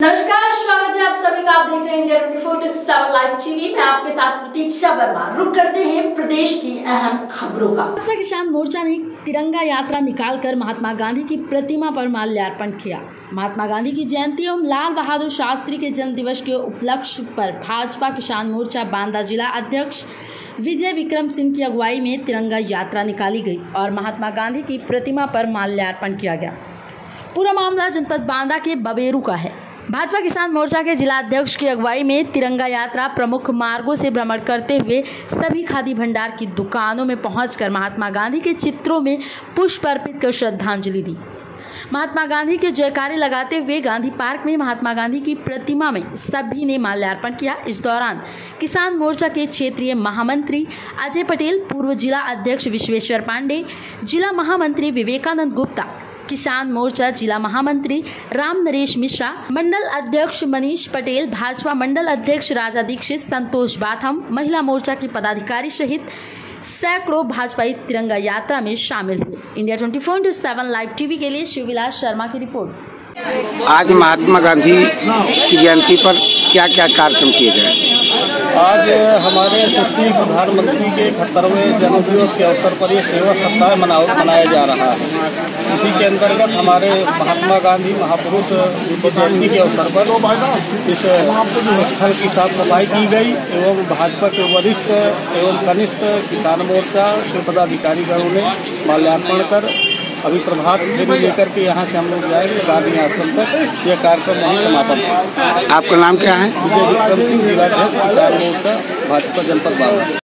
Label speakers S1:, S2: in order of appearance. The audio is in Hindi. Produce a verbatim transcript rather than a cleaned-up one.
S1: नमस्कार, स्वागत है आप सभी का। आप देख रहे हैं इंडिया चौबीस इंटू लाइव टीवी में। आपके साथ प्रतीक्षा वर्मा। रुक करते हैं प्रदेश की अहम खबरों का। भाजपा किसान मोर्चा ने तिरंगा यात्रा निकालकर महात्मा गांधी की प्रतिमा पर माल्यार्पण किया। महात्मा गांधी की जयंती एवं लाल बहादुर शास्त्री के जन्म दिवस के उपलक्ष्य पर भाजपा किसान मोर्चा बांदा जिला अध्यक्ष विजय विक्रम सिंह की अगुवाई में तिरंगा यात्रा निकाली गई और महात्मा गांधी की प्रतिमा पर माल्यार्पण किया गया। पूरा मामला जनपद बांदा के बबेरू का है। भाजपा किसान मोर्चा के जिला अध्यक्ष की अगुवाई में तिरंगा यात्रा प्रमुख मार्गों से भ्रमण करते हुए सभी खादी भंडार की दुकानों में पहुंचकर महात्मा गांधी के चित्रों में पुष्प अर्पित कर श्रद्धांजलि दी। महात्मा गांधी के जयकारे लगाते हुए गांधी पार्क में महात्मा गांधी की प्रतिमा में सभी ने माल्यार्पण किया। इस दौरान किसान मोर्चा के क्षेत्रीय महामंत्री अजय पटेल, पूर्व जिला अध्यक्ष विश्वेश्वर पांडे, जिला महामंत्री विवेकानंद गुप्ता, किसान मोर्चा जिला महामंत्री राम नरेश मिश्रा, मंडल अध्यक्ष मनीष पटेल, भाजपा मंडल अध्यक्ष राजा दीक्षित, संतोष बाथम, महिला मोर्चा के पदाधिकारी सहित सैकड़ों भाजपाई तिरंगा यात्रा में शामिल हुए। इंडिया चौबीस इंटू सात लाइव टीवी के लिए शिवविलास शर्मा की रिपोर्ट।
S2: आज महात्मा गांधी की जयंती पर क्या क्या कार्यक्रम किए गए?
S3: आज हमारे यशस्वी प्रधानमंत्री के इकहत्तरवें जन्मदिवस के अवसर पर ये सेवा सप्ताह मनाया जा रहा है। इसी के अंतर्गत हमारे महात्मा गांधी महापुरुष की जयंती के अवसर पर इस स्थल की साफ सफाई की गई एवं भाजपा के वरिष्ठ एवं कनिष्ठ किसान मोर्चा के पदाधिकारीगणों ने माल्यार्पण कर अभी प्रभात फेरी लेकर के यहाँ से हम लोग जाएंगे गांधी आश्रम तक। यह कार्यक्रम वहीं समापन है।
S2: आपका नाम क्या है?
S3: विजय विक्रम सिंह, जिलाध्यक्ष किसान मोर्चा भाजपा जनपद बांदा।